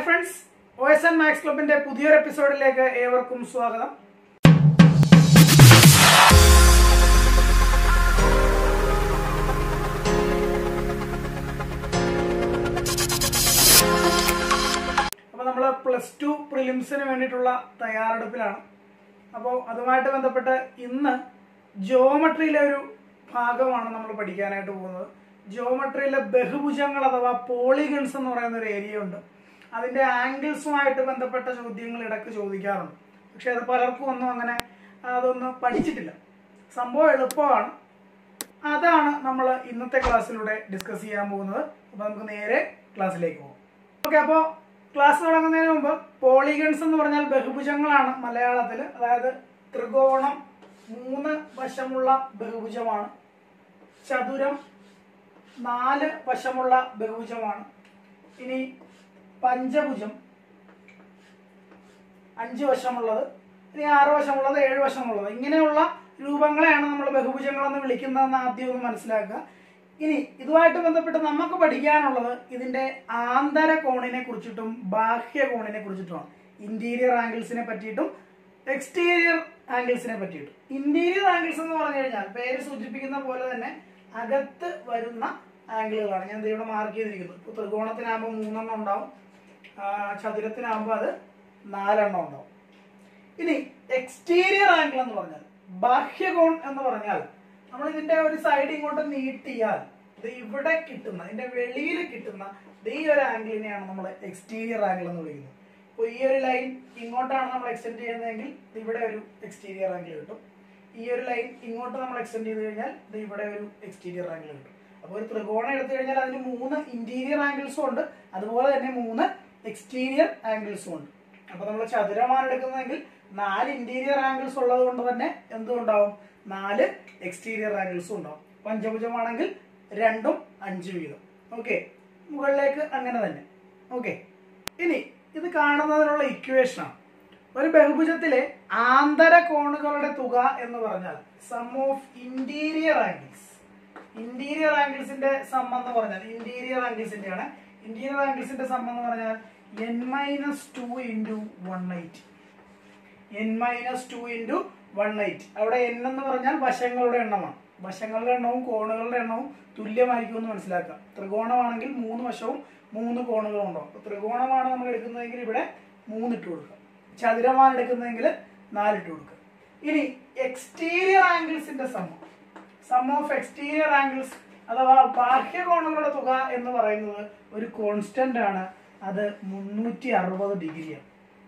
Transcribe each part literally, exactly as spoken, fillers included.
Hi friends, O S N maths ക്ലബിന്റെ പുതിയൊരു എപ്പിസോഡിലേക്ക് ഏവർക്കും സ്വാഗതം. അപ്പോൾ നമ്മൾ പ്ലസ് ടു പ്രിലിംസിന് വേണ്ടിയിട്ടുള്ള തയ്യാറെടുപ്പിലാണ്. അപ്പോൾ അതുമായിട്ട് ബന്ധപ്പെട്ട് ഇന്ന് ജിയോമെട്രിയിലെ ഒരു ഭാഗമാണ് നമ്മൾ പഠിക്കാനായിട്ട് പോകുന്നത്. ജിയോമെട്രിയിലെ ബഹുഭുജങ്ങൾ അഥവാ പോളിഗൺസ് എന്ന് പറയുന്ന ഒരു ഏരിയ ഉണ്ട്. അതിൻ്റെ ആംഗിൾസുമായിട്ട് ബന്ധപ്പെട്ട ചോദ്യങ്ങൾ ഇടയ്ക്ക് ചോദിക്കാറുണ്ട്. പക്ഷെ അത് പലർക്കും ഒന്നും അങ്ങനെ അതൊന്നും പഠിച്ചിട്ടില്ല. സംഭവം എളുപ്പമാണ്. അതാണ് നമ്മൾ ഇന്നത്തെ ക്ലാസ്സിലൂടെ ഡിസ്കസ് ചെയ്യാൻ പോകുന്നത്. അപ്പോൾ നമുക്ക് നേരെ ക്ലാസ്സിലേക്ക് പോകാം. ഓക്കെ, അപ്പോൾ ക്ലാസ് തുടങ്ങുന്നതിന് മുമ്പ് പോളിഗൺസ് എന്ന് പറഞ്ഞാൽ ബഹുഭുജങ്ങളാണ് മലയാളത്തിൽ. അതായത് ത്രികോണം മൂന്ന് വശമുള്ള ബഹുഭുജമാണ്. ചതുരം നാല് വശമുള്ള ബഹുഭുജമാണ്. ഇനി പഞ്ചഭുജം അഞ്ച് വശമുള്ളത്, ഇനി ആറ് വശമുള്ളത്, ഏഴ് വശമുള്ളത്, ഇങ്ങനെയുള്ള രൂപങ്ങളെയാണ് നമ്മൾ ബഹുഭുജങ്ങളെന്ന് വിളിക്കുന്നതെന്ന് ആദ്യം ഒന്ന് മനസ്സിലാക്കുക. ഇനി ഇതുമായിട്ട് ബന്ധപ്പെട്ട് നമുക്ക് പഠിക്കാനുള്ളത് ഇതിന്റെ ആന്തര കോണിനെ കുറിച്ചിട്ടും ബാഹ്യ കോണിനെ കുറിച്ചിട്ടുമാണ്. ഇന്റീരിയർ ആംഗിൾസിനെ പറ്റിയിട്ടും എക്സ്റ്റീരിയർ ആംഗിൾസിനെ പറ്റിയിട്ടും. ഇന്റീരിയർ ആംഗിൾസ് എന്ന് പറഞ്ഞു കഴിഞ്ഞാൽ പേര് സൂചിപ്പിക്കുന്ന പോലെ തന്നെ അകത്ത് വരുന്ന ആംഗിളുകളാണ്. ഞാൻ ഇവിടെ മാർക്ക് ചെയ്തിരിക്കുന്നു. ഇപ്പോൾ ത്രികോണത്തിനാകുമ്പോൾ മൂന്നെണ്ണം ഉണ്ടാവും, ചതുരത്തിനാകുമ്പോൾ അത് നാലെണ്ണം ഉണ്ടാവും. ഇനി എക്സ്റ്റീരിയർ ആംഗിൾ എന്ന് പറഞ്ഞാൽ ബാഹ്യകോൺ എന്ന് പറഞ്ഞാൽ നമ്മൾ ഇതിന്റെ ഒരു സൈഡ് ഇങ്ങോട്ട് നീട്ടിയാൽ ഇത് ഇവിടെ കിട്ടുന്ന, ഇതിന്റെ വെളിയിൽ കിട്ടുന്ന ഈ ഒരു ആംഗിളിനെയാണ് നമ്മൾ എക്സ്റ്റീരിയർ ആംഗിൾ എന്ന് വിളിക്കുന്നത്. അപ്പോൾ ഈ ഒരു ലൈൻ ഇങ്ങോട്ടാണ് നമ്മൾ എക്സ്റ്റെൻഡ് ചെയ്യുന്നതെങ്കിൽ ഇവിടെ ഒരു എക്സ്റ്റീരിയർ ആംഗിൾ കിട്ടും. ഈ ഒരു ലൈൻ ഇങ്ങോട്ട് നമ്മൾ എക്സ്റ്റെൻഡ് ചെയ്ത് കഴിഞ്ഞാൽ ഇത് ഇവിടെ ഒരു എക്സ്റ്റീരിയർ ആംഗിൾ കിട്ടും. അപ്പോൾ ഒരു ത്രികോണം എടുത്തു കഴിഞ്ഞാൽ അതിന് മൂന്ന് ഇന്റീരിയർ ആംഗിൾസും ഉണ്ട്, അതുപോലെ തന്നെ മൂന്ന് എക്സ്റ്റീരിയർ ആംഗിൾസും ഉണ്ട്. അപ്പോൾ നമ്മൾ ചതുരമാണ് എടുക്കുന്നതെങ്കിൽ നാല് ഇന്റീരിയർ ആംഗിൾസ് ഉള്ളത് കൊണ്ട് തന്നെ എന്തുണ്ടാവും, നാല് എക്സ്റ്റീരിയർ ആംഗിൾസും ഉണ്ടാവും. പഞ്ചഭുജമാണെങ്കിൽ രണ്ടും അഞ്ച് വീതം. ഓക്കെ, മുകളിലേക്ക് അങ്ങനെ തന്നെ. ഓക്കെ, ഇനി ഇത് കാണുന്നതിനുള്ള ഇക്വേഷനാണ്. ഒരു ബഹുഭുജത്തിലെ ആന്തര കോണുകളുടെ തുക എന്ന് പറഞ്ഞാൽ sum of interior angles. Interior ആംഗിൾസിന്റെ സം എന്ന് പറഞ്ഞാൽ ഇന്റീരിയർ ആംഗിൾസിന്റെ ആണ്. ഇന്റീരിയർ ആംഗിൾസിന്റെ സം എന്ന് പറഞ്ഞാൽ n minus two into one eight. N minus two into one eight. അവിടെ എൻ എന്ന് പറഞ്ഞാൽ വശങ്ങളുടെ എണ്ണമാണ്. വശങ്ങളുടെ എണ്ണവും കോണുകളുടെ എണ്ണവും തുല്യമായിരിക്കും എന്ന് മനസ്സിലാക്കുക. ത്രികോണമാണെങ്കിൽ മൂന്ന് വശവും മൂന്ന് കോണുകളും ഉണ്ടാവും. അപ്പോൾ ത്രികോണമാണ് നമ്മൾ എടുക്കുന്നതെങ്കിൽ ഇവിടെ മൂന്നിട്ട് കൊടുക്കുക. ചതുരമാണ് എടുക്കുന്നതെങ്കിൽ നാലിട്ട് കൊടുക്കുക. ഇനി എക്സ്റ്റീരിയർ ആംഗിൾസിന്റെ sum sum of exterior angles അഥവാ ബാഹ്യ കോണുകളുടെ തുക എന്ന് പറയുന്നത് ഒരു കോൺസ്റ്റന്റ് ആണ്. അത് മുന്നൂറ്റി അറുപത് ഡിഗ്രിയാണ്.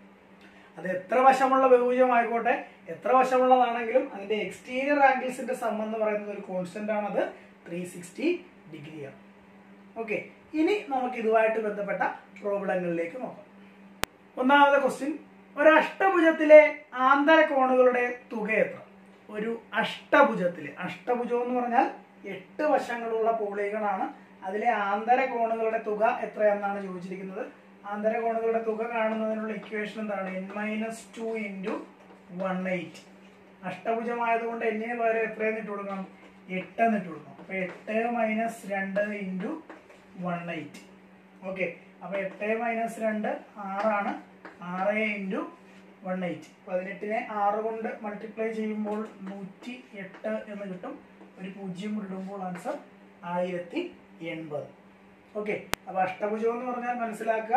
അത് എത്ര വശമുള്ള ബഹുഭുജമായിക്കോട്ടെ, എത്ര വശമുള്ളതാണെങ്കിലും അതിന്റെ എക്സ്റ്റീരിയർ ആംഗിൾസിന്റെ സം എന്ന് പറയുന്നത് ഒരു കോൺസ്റ്റന്റ് ആണ്. അത് ത്രീ സിക്സ്റ്റി ഡിഗ്രിയാണ്. ഓക്കെ, ഇനി നമുക്ക് ഇതുമായിട്ട് ബന്ധപ്പെട്ട പ്രോബ്ലങ്ങളിലേക്ക് നോക്കാം. ഒന്നാമത്തെ ക്വസ്റ്റ്യൻ, ഒരു അഷ്ടഭുജത്തിലെ ആന്തര കോണുകളുടെ തുക എത്ര? ഒരു അഷ്ടഭുജത്തിലെ, അഷ്ടഭുജം എന്ന് പറഞ്ഞാൽ എട്ട് വശങ്ങളുള്ള പോളിഗണാണ്. അതിലെ ആന്തര കോണുകളുടെ തുക എത്രയെന്നാണ് ചോദിച്ചിരിക്കുന്നത്. ആന്തര കോണുകളുടെ തുക കാണുന്നതിനുള്ള ഇക്വേഷൻ എന്താണ്? N minus two into one eight. അഷ്ടഭുജമായതുകൊണ്ട് എന്നിന് പകരം എത്രയെന്ന് ഇട്ട് കൊടുക്കണം? എട്ട് എന്നിട്ട് കൊടുക്കണം. അപ്പൊ എട്ട് മൈനസ് രണ്ട് ഇൻറ്റു വൺ എയ്റ്റ്. ഓക്കെ, അപ്പൊ എട്ട് മൈനസ് രണ്ട് ആറാണ്. ആറ് ഇൻറ്റു വൺ എയ്റ്റ്. പതിനെട്ടിനെ ആറ് കൊണ്ട് മൾട്ടിപ്ലൈ ചെയ്യുമ്പോൾ നൂറ്റി എട്ട് എന്ന് കിട്ടും. ഒരു പൂജ്യം ഇടുമ്പോൾ ആൻസർ ആയിരത്തി എൺപത്. ഓക്കെ, അപ്പൊ അഷ്ടഭുജം എന്ന് പറഞ്ഞാൽ മനസ്സിലാക്കുക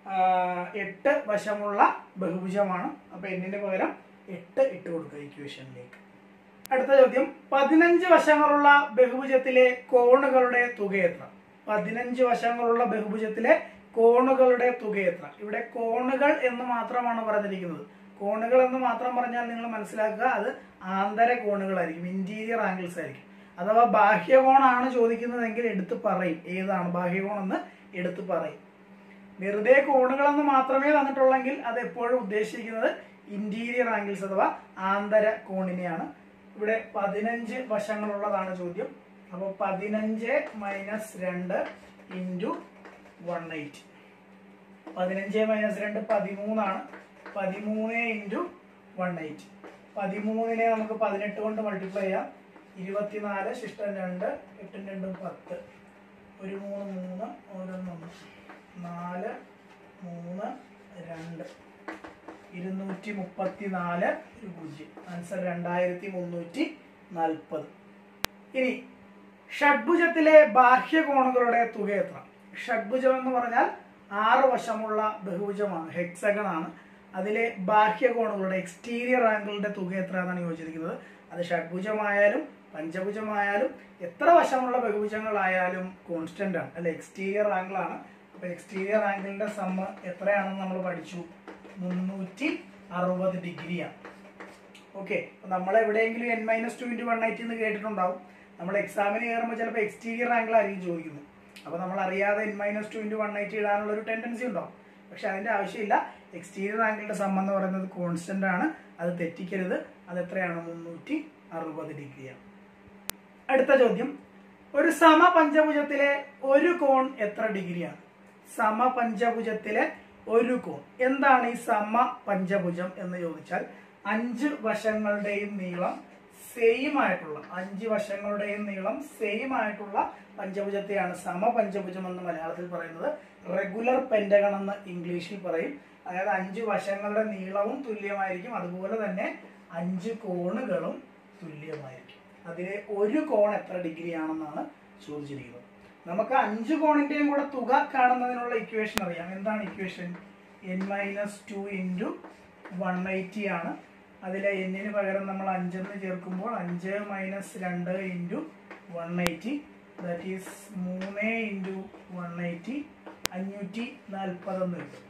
എട്ട് വശമുള്ള ബഹുഭുജമാണ്. അപ്പൊ എന്നിന് പകരം എട്ട് ഇട്ട് കൊടുക്കുക ഇക്വേഷനിലേക്ക്. അടുത്ത ചോദ്യം, പതിനഞ്ച് വശങ്ങളുള്ള ബഹുഭുജത്തിലെ കോണുകളുടെ തുക എത്ര? പതിനഞ്ച് വശങ്ങളുള്ള ബഹുഭുജത്തിലെ കോണുകളുടെ തുക എത്ര? ഇവിടെ കോണുകൾ എന്ന് മാത്രമാണ് പറഞ്ഞിരിക്കുന്നത്. കോണുകൾ എന്ന് മാത്രം പറഞ്ഞാൽ നിങ്ങൾ മനസ്സിലാക്കുക അത് ആന്തര കോണുകളായിരിക്കും, ഇന്റീരിയർ ആംഗിൾസ് ആയിരിക്കും. അഥവാ ബാഹ്യകോണാണ് ചോദിക്കുന്നതെങ്കിൽ എടുത്ത് പറയും ഏതാണ് ബാഹ്യകോൺ എന്ന് എടുത്ത് പറയും. വെറുതെ കോണുകളെന്ന് മാത്രമേ തന്നിട്ടുള്ളെങ്കിൽ അത് എപ്പോഴും ഉദ്ദേശിക്കുന്നത് ഇന്റീരിയർ ആംഗിൾസ് അഥവാ ആന്തര കോണിനെയാണ്. ഇവിടെ പതിനഞ്ച് വശങ്ങളുള്ളതാണ് ചോദ്യം. അപ്പോൾ പതിനഞ്ച് മൈനസ് രണ്ട് ഇൻറ്റു വൺ എയ്റ്റ്. പതിനഞ്ച് മൈനസ് രണ്ട് പതിമൂന്നാണ്. പതിമൂന്ന് ഇൻറ്റു വൺ എയ്റ്റ്. പതിമൂന്നിനെ നമുക്ക് പതിനെട്ട് കൊണ്ട് മൾട്ടിപ്ലൈ ചെയ്യാം. ഇരുപത്തിനാല് ശിഷ്ടം രണ്ട്, എട്ടും രണ്ടും പത്ത്, ഒരു മൂന്ന് മൂന്ന്, ഓരോന്നൊന്ന് നാല് മൂന്ന് രണ്ട് ഇരുന്നൂറ്റി മുപ്പത്തി നാല് ഒരു പൂജ്യം. ആൻസർ രണ്ടായിരത്തി മുന്നൂറ്റി നാൽപ്പത്. ഇനി ഷഡ്ഭുജത്തിലെ ബാഹ്യകോണുകളുടെ തുക എത്ര? ഷഡ്ഭുജം എന്ന് പറഞ്ഞാൽ ആറ് വശമുള്ള ബഹുഭുജമാണ്, ഹെക്സഗൺ ആണ്. അതിലെ ബാഹ്യകോണുകളുടെ എക്സ്റ്റീരിയർ ആംഗിളിന്റെ തുക എത്ര എന്നാണ് ചോദിച്ചിരിക്കുന്നത്. അത് ഷഡ്ഭുജമായാലും പഞ്ചഭുജമായാലും എത്ര വശമുള്ള ബഹുഭുജങ്ങളായാലും കോൺസ്റ്റന്റ് ആണ്, അല്ലെ? എക്സ്റ്റീരിയർ ആംഗിൾ ആണ്. അപ്പൊ എക്സ്റ്റീരിയർ ആംഗിളിന്റെ സമ്മ് എത്രയാണെന്ന് നമ്മൾ പഠിച്ചു, മുന്നൂറ്റി അറുപത് ഡിഗ്രിയാണ്. ഓക്കെ, നമ്മൾ എവിടെയെങ്കിലും n minus two into one eighty എന്ന് കേട്ടിട്ടുണ്ടാവും. നമ്മൾ എക്സാമിന് കയറുമ്പോൾ ചിലപ്പോൾ എക്സ്റ്റീരിയർ ആംഗിൾ ആയിരിക്കും ചോദിക്കുന്നത്. അപ്പോൾ നമ്മൾ അറിയാതെ n minus two into one eighty ഇടാനുള്ള ഒരു ടെൻഡൻസി ഉണ്ടാവും. പക്ഷെ അതിന്റെ ആവശ്യമില്ല. എക്സ്റ്റീരിയർ ആംഗിളിന്റെ സം എന്ന് പറയുന്നത് കോൺസ്റ്റന്റ് ആണ്, അത് തെറ്റിക്കരുത്. അത് എത്രയാണ്? മുന്നൂറ്റി അറുപത് ഡിഗ്രിയാണ്. അടുത്ത ചോദ്യം, ഒരു സമപഞ്ചഭുജത്തിലെ ഒരു കോൺ എത്ര ഡിഗ്രിയാണ്? സമപഞ്ചഭുജത്തിലെ ഒരു കോൺ എന്താണ് ഈ സമപഞ്ചഭുജം എന്ന് ചോദിച്ചാൽ, അഞ്ച് വശങ്ങളുടെയും നീളം സെയിം ആയിട്ടുള്ള അഞ്ച് വശങ്ങളുടെയും നീളം സെയിം ആയിട്ടുള്ള പഞ്ചഭുജത്തെയാണ് സമപഞ്ചഭുജം എന്ന് മലയാളത്തിൽ പറയുന്നത്. റെഗുലർ പെന്റഗൺ എന്ന് ഇംഗ്ലീഷിൽ പറയും. അതായത് അഞ്ച് വശങ്ങളുടെ നീളവും തുല്യമായിരിക്കും, അതുപോലെ തന്നെ അഞ്ച് കോണുകളും തുല്യമായിരിക്കും. അതിലെ ഒരു കോൺ എത്ര ഡിഗ്രി ആണെന്നാണ് ചോദിച്ചിരിക്കുന്നത്. നമുക്ക് അഞ്ച് കോണിന്റെയും കൂടെ തുക കാണുന്നതിനുള്ള ഇക്വേഷൻ അറിയാം. എന്താണ് equation? N minus two into one eighty ആണ്. അതിലെ എന്നിന് പകരം നമ്മൾ അഞ്ചെന്ന് ചേർക്കുമ്പോൾ അഞ്ച് മൈനസ് രണ്ട് into one eighty, that is മൂന്ന് ഇൻറ്റു വൺ എയ്റ്റി, അഞ്ഞൂറ്റി നാൽപ്പതെന്ന് കിട്ടും.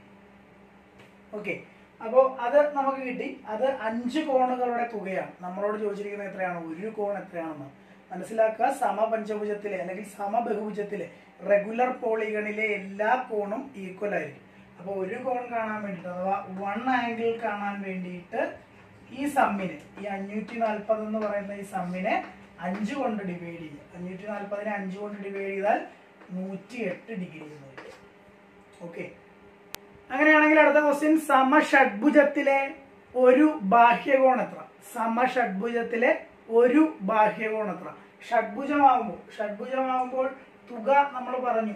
ഓക്കെ, അപ്പോൾ അത് നമുക്ക് കിട്ടി. അത് അഞ്ച് കോണുകളുടെ തുകയാണ്. നമ്മളോട് ചോദിച്ചിരിക്കുന്നത് എത്രയാണ്? ഒരു കോൺ എത്രയാണെന്ന് മനസ്സിലാക്കുക. സമപഞ്ചഭുജത്തിലെ അല്ലെങ്കിൽ സമബഹുഭുജത്തിലെ റെഗുലർ പോളിഗണിലെ എല്ലാ കോണും ഈക്വൽ ആയിരിക്കും. അപ്പോൾ ഒരു കോൺ കാണാൻ വേണ്ടിയിട്ട് അഥവാ വൺ ആംഗിൾ കാണാൻ വേണ്ടിയിട്ട് ഈ സമ്മിനെ, ഈ അഞ്ഞൂറ്റി നാൽപ്പത് എന്ന് പറയുന്ന ഈ സമ്മിനെ അഞ്ച് കൊണ്ട് ഡിവൈഡ് ചെയ്യുക. അഞ്ഞൂറ്റി നാൽപ്പതിനെ അഞ്ച് കൊണ്ട് ഡിവൈഡ് ചെയ്താൽ നൂറ്റി എട്ട് ഡിഗ്രി എന്ന് വരും. ഓക്കെ, അങ്ങനെയാണെങ്കിൽ അടുത്ത ക്വസ്റ്റ്യൻ, സമഷഡ്ഭുജത്തിലെ ഒരു ബാഹ്യകോൺ എത്ര? സമഷഡ്ഭുജത്തിലെ ഒരു ബാഹ്യകോൺ എത്ര? ഷഡ്ഭുജമാകുമ്പോൾ ഷഡ്ഭുജമാകുമ്പോൾ തുക നമ്മൾ പറഞ്ഞു,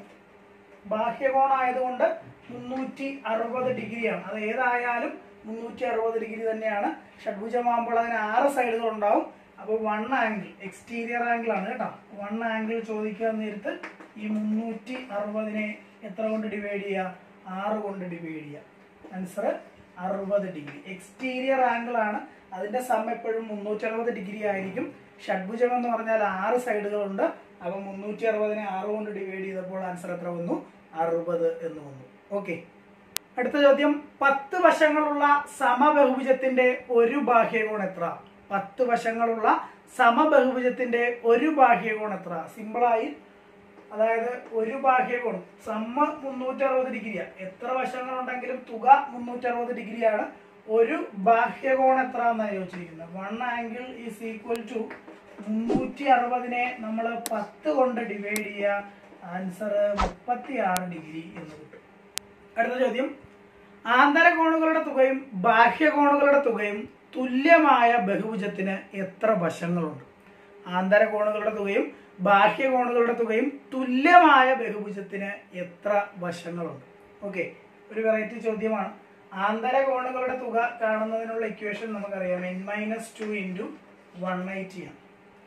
ബാഹ്യകോണായതുകൊണ്ട് മുന്നൂറ്റി അറുപത് ഡിഗ്രിയാണ്. അത് ഏതായാലും മുന്നൂറ്റി അറുപത് ഡിഗ്രി തന്നെയാണ്. ഷഡ്ഭുജമാകുമ്പോൾ അതിന് ആറ് സൈഡുകൾ ഉണ്ടാവും. അപ്പോൾ വൺ ആംഗിൾ, എക്സ്റ്റീരിയർ ആംഗിൾ ആണ് കേട്ടോ. വൺ ആംഗിൾ ചോദിക്കാൻ നേരത്ത് ഈ മുന്നൂറ്റി അറുപതിനെ എത്ര കൊണ്ട് ഡിവൈഡ് ചെയ്യുക? ആറ് കൊണ്ട് ഡിവൈഡ് ചെയ്യുക. ആൻസർ അറുപത് ഡിഗ്രി. എക്സ്റ്റീരിയർ ആംഗിൾ ആണ്, അതിന്റെ സം എപ്പോഴും മുന്നൂറ്റി അറുപത് ഡിഗ്രി ആയിരിക്കും. ഷഡ്ഭുജം എന്ന് പറഞ്ഞാൽ ആറ് സൈഡുകളുണ്ട്. അപ്പൊ മുന്നൂറ്റി അറുപതിനെ ആറ് കൊണ്ട് ഡിവൈഡ് ചെയ്തപ്പോൾ ആൻസർ എത്ര വന്നു? അറുപത് എന്ന് വന്നു. ഓക്കെ, അടുത്ത ചോദ്യം, പത്ത് വശങ്ങളുള്ള സമബഹുഭുജത്തിന്റെ ഒരു ബാഹ്യകോൺ എത്ര? പത്ത് വശങ്ങളുള്ള സമബഹുഭുജത്തിന്റെ ഒരു ബാഹ്യകോൺ എത്ര? സിമ്പിളായി, അതായത് ഒരു ബാഹ്യകോൺ സമ്മ മുന്നൂറ്റി അറുപത് ഡിഗ്രിയാണ്. എത്ര വശങ്ങളുണ്ടെങ്കിലും തുക മുന്നൂറ്റി അറുപത് ഡിഗ്രിയാണ്. ഒരു ബാഹ്യകോൺ എത്ര എന്നാണ് ചോദിച്ചിരിക്കുന്നത്. One angle is equal to മുന്നൂറ്റി അറുപതിനെ നമ്മൾ പത്ത് കൊണ്ട് ഡിവൈഡ് ചെയ്യുക. ആൻസർ മുപ്പത്തി ആറ് ഡിഗ്രി എന്ന് കിട്ടും. അടുത്ത ചോദ്യം, ആന്തരകോണുകളുടെ തുകയും ബാഹ്യകോണുകളുടെ തുകയും തുല്യമായ ബഹുഭുജത്തിന് എത്ര വശങ്ങളുണ്ട്? ആന്തരകോണുകളുടെ തുകയും ബാഹ്യകോണുകളുടെ തുകയും തുല്യമായ ബഹുഭുജത്തിന് എത്ര വശങ്ങളുണ്ട്? ഓക്കെ, ഒരു വെറൈറ്റി ചോദ്യമാണ്. ആന്തരകോണുകളുടെ തുക കാണുന്നതിനുള്ള ഇക്വേഷൻ നമുക്കറിയാം, n minus two into one eighty ആണ്.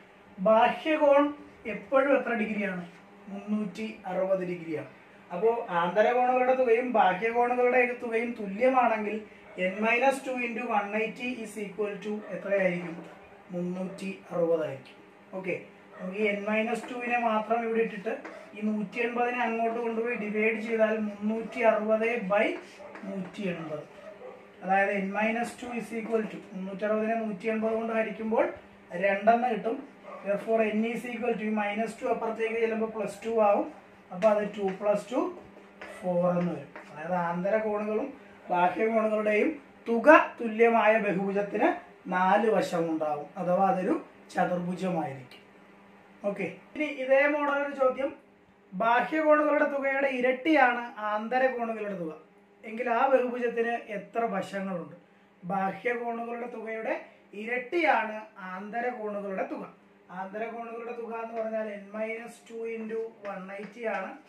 ബാഹ്യകോൺ എപ്പോഴും എത്ര ഡിഗ്രിയാണ്? മുന്നൂറ്റി അറുപത് ഡിഗ്രിയാണ്. അപ്പോൾ ആന്തരകോണുകളുടെ തുകയും ബാഹ്യകോണുകളുടെ തുകയും തുല്യമാണെങ്കിൽ n minus two into one eighty is equal to എത്രയായിരിക്കും? മുന്നൂറ്റി അറുപതായിരിക്കും. ഓക്കെ, നമുക്ക് ഈ എൻ മൈനസ് ടുവിനെ മാത്രം ഇവിടെ ഇട്ടിട്ട് ഈ നൂറ്റി എൺപതിനെ അങ്ങോട്ട് കൊണ്ടുപോയി ഡിവൈഡ് ചെയ്താൽ മുന്നൂറ്റി അറുപത് ബൈ നൂറ്റി എൺപത്, അതായത് n minus two is equal to മുന്നൂറ്റി അറുപതിനെ നൂറ്റി എൺപത് കൊണ്ട് ഹരിക്കുമ്പോൾ രണ്ടെണ്ണം കിട്ടും. Four n is equal to minus two അപ്പുറത്തേക്ക് ചെല്ലുമ്പോൾ പ്ലസ് ടു ആവും. അപ്പോൾ അത് ടു പ്ലസ് ടു ഫോർ എന്ന് വരും. അതായത് ആന്തര കോണുകളും ബാഹ്യകോണുകളുടെയും തുക തുല്യമായ ബഹുഭുജത്തിന് നാല് വശം ഉണ്ടാവും, അഥവാ അതൊരു ചതുർഭുജമായിരിക്കും. ഓക്കെ, ഇനി ഇതേ മോഡൽ ഒരു ചോദ്യം, ബാഹ്യകോണുകളുടെ തുകയുടെ ഇരട്ടിയാണ് ആന്തരകോണുകളുടെ തുക എങ്കിൽ ആ ബഹുഭുജത്തിന് എത്ര വശങ്ങളുണ്ട്? ബാഹ്യകോണുകളുടെ തുകയുടെ ഇരട്ടിയാണ് ആന്തരകോണുകളുടെ തുക. ആന്തരകോണുകളുടെ തുക എന്ന് പറഞ്ഞാൽ n minus two into one eighty ആണ്.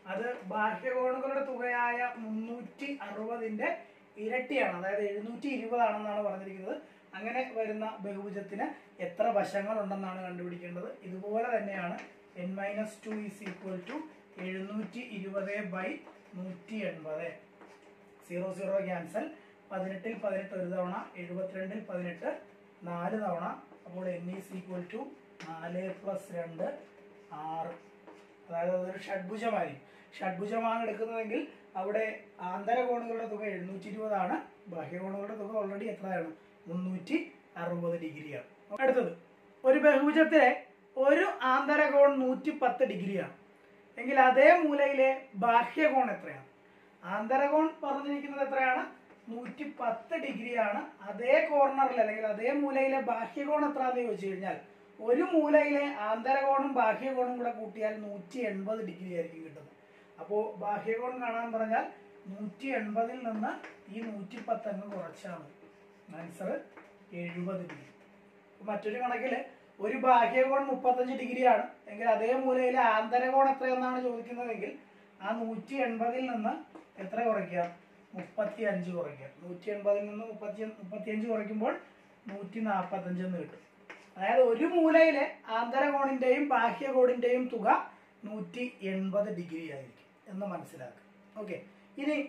അത് ബാഹ്യകോണുകളുടെ തുകയായ മുന്നൂറ്റി അറുപതിന്റെ ഇരട്ടിയാണ്, അതായത് എഴുന്നൂറ്റി ഇരുപതാണെന്നാണ് പറഞ്ഞിരിക്കുന്നത്. അങ്ങനെ വരുന്ന ബഹുഭുജത്തിന് എത്ര വശങ്ങൾ ഉണ്ടെന്നാണ് കണ്ടുപിടിക്കേണ്ടത്. ഇതുപോലെ തന്നെയാണ് n minus two is equal to എഴുന്നൂറ്റി ഇരുപത് ബൈ നൂറ്റി എൺപത്. Zero zero cancel. പതിനെട്ടിൽ പതിനെട്ട് ഒരു തവണ, എഴുപത്തിരണ്ടിൽ പതിനെട്ട് നാല് തവണ. അപ്പോൾ എൻ ഈസ് ഈക്വൽ ടു നാല് പ്ലസ് രണ്ട് ആറ്. അതായത് അതൊരു ഷഡ്ഭുജമായിരിക്കും. ഷഡ്ഭുജമാണ് എടുക്കുന്നതെങ്കിൽ അവിടെ ആന്തരകോണുകളുടെ തുക എഴുന്നൂറ്റി ഇരുപതാണ്, ബാഹ്യകോണുകളുടെ തുക ഓൾറെഡി എത്രയാണ്? മുന്നൂറ്റി അറുപത് ഡിഗ്രിയാണ്. അടുത്തത്, ഒരു ബഹുഭുജത്തിലെ ഒരു ആന്തരകോൺ നൂറ്റി പത്ത് ഡിഗ്രിയാണ് എങ്കിൽ അതേ മൂലയിലെ ബാഹ്യകോൺ എത്രയാണ്? ആന്തരകോൺ പറഞ്ഞിരിക്കുന്നത് എത്രയാണ്? നൂറ്റി പത്ത് ഡിഗ്രിയാണ്. അതേ കോർണറിൽ അല്ലെങ്കിൽ അതേ മൂലയിലെ ബാഹ്യകോൺ എത്രയാണെന്ന് ചോദിച്ചു കഴിഞ്ഞാൽ ഒരു മൂലയിലെ ആന്തരകോണും ബാഹ്യകോണും കൂടെ കൂട്ടിയാൽ നൂറ്റി എൺപത് ഡിഗ്രി ആയിരിക്കും കിട്ടുന്നത്. അപ്പോൾ ബാഹ്യകോൺ കാണാൻ പറഞ്ഞാൽ നൂറ്റി എൺപതിൽ നിന്ന് ഈ നൂറ്റി പത്ത് അങ്ങ് കുറച്ചാൽ മതി. ആൻസർ എഴുപത് ഡിഗ്രി. മറ്റൊരു കണക്കിൽ ഒരു ബാഹ്യകോൺ മുപ്പത്തഞ്ച് ഡിഗ്രിയാണ് എങ്കിൽ അതേ മൂലയിലെ ആന്തരകോൺ എത്രയെന്നാണ് ചോദിക്കുന്നതെങ്കിൽ ആ നൂറ്റി എൺപതിൽ നിന്ന് എത്ര കുറയ്ക്കുക? മുപ്പത്തി അഞ്ച് കുറയ്ക്കുക. നൂറ്റി എൺപതിൽ നിന്ന് മുപ്പത്തി മുപ്പത്തിയഞ്ച് കുറയ്ക്കുമ്പോൾ നൂറ്റി നാൽപ്പത്തഞ്ച് എന്ന് കിട്ടും. അതായത് ഒരു മൂലയിലെ ആന്തരകോണിന്റെയും ബാഹ്യകോണിന്റെയും തുക നൂറ്റി എൺപത് ഡിഗ്രി ആയിരിക്കും എന്ന് മനസ്സിലാക്കുക. ഓക്കെ, ഇനി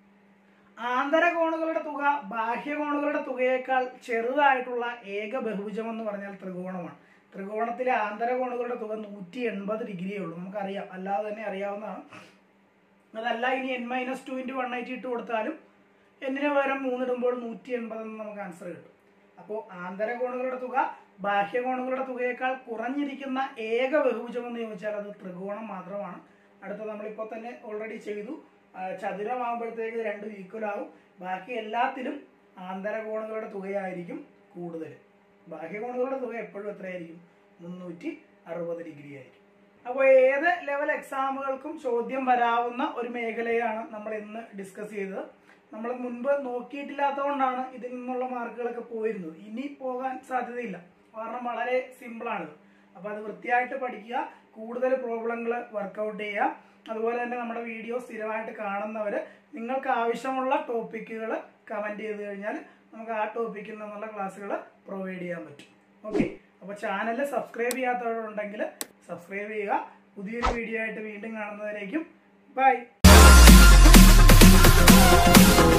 ആന്തരകോണുകളുടെ തുക ബാഹ്യകോണുകളുടെ തുകയേക്കാൾ ചെറുതായിട്ടുള്ള ഏക ബഹുഭുജം എന്ന് പറഞ്ഞാൽ ത്രികോണമാണ്. ത്രികോണത്തിലെ ആന്തരകോണുകളുടെ തുക നൂറ്റി എൺപത് ഡിഗ്രിയേ ഉള്ളൂ. നമുക്കറിയാം, അല്ലാതെ തന്നെ അറിയാവുന്നതാണ്. അതല്ല ഇനി n minus two into one eighty ഇട്ട് കൊടുത്താലും എന്നിന് പകരം മൂന്നിടുമ്പോൾ നൂറ്റി എൺപത് എന്ന് നമുക്ക് ആൻസർ കിട്ടും. അപ്പോൾ ആന്തരകോണുകളുടെ തുക ബാഹ്യകോണുകളുടെ തുകയേക്കാൾ കുറഞ്ഞിരിക്കുന്ന ഏക ബഹുഭുജം എന്ന് ചോദിച്ചാൽ അത് ത്രികോണം മാത്രമാണ്. അടുത്ത നമ്മളിപ്പോൾ തന്നെ ഓൾറെഡി ചെയ്തു. ചതുരമാകുമ്പോഴത്തേക്ക് രണ്ടും ഈക്വൽ ആവും. ബാക്കി എല്ലാത്തിലും ആന്തരകോണുകളുടെ തുകയായിരിക്കും കൂടുതൽ. ബാഹ്യകോണുകളുടെ തുക എപ്പോഴും എത്രയായിരിക്കും? മുന്നൂറ്റി അറുപത് ഡിഗ്രി ആയിരിക്കും. അപ്പോൾ ഏത് ലെവൽ എക്സാമുകൾക്കും ചോദ്യം വരാവുന്ന ഒരു മേഖലയാണ് നമ്മൾ ഇന്ന് ഡിസ്കസ് ചെയ്തത്. നമ്മൾ മുൻപ് നോക്കിയിട്ടില്ലാത്തതുകൊണ്ടാണ് ഇതിൽ നിന്നുള്ള മാർക്കുകളൊക്കെ പോയിരുന്നത്. ഇനി പോകാൻ സാധ്യതയില്ല, കാരണം വളരെ സിമ്പിളാണിത്. അപ്പോൾ അത് വൃത്തിയായിട്ട് പഠിക്കുക, കൂടുതൽ പ്രോബ്ലങ്ങൾ വർക്കൗട്ട് ചെയ്യുക. അതുപോലെ തന്നെ നമ്മുടെ വീഡിയോ സ്ഥിരമായിട്ട് കാണുന്നവർ നിങ്ങൾക്ക് ആവശ്യമുള്ള ടോപ്പിക്കുകൾ കമൻറ്റ് ചെയ്ത് കഴിഞ്ഞാൽ നമുക്ക് ആ ടോപ്പിക്കിൽ നിന്നുള്ള ക്ലാസ്സുകൾ പ്രൊവൈഡ് ചെയ്യാൻ പറ്റും. ഓക്കെ, അപ്പോൾ ചാനൽ സബ്സ്ക്രൈബ് ചെയ്യാത്തവരുണ്ടെങ്കിൽ സബ്സ്ക്രൈബ് ചെയ്യുക. പുതിയൊരു വീഡിയോ ആയിട്ട് വീണ്ടും കാണുന്നതിലേക്കും ബൈ.